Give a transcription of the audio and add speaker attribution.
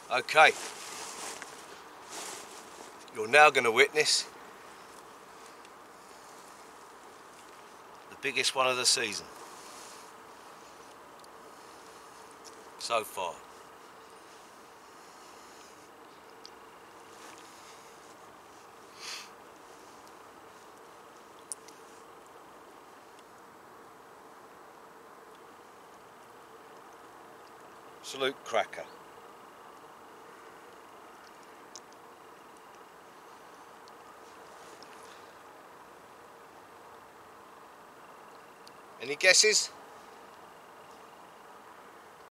Speaker 1: Okay, you're now going to witness the biggest one of the season so far. Absolute cracker. Any guesses?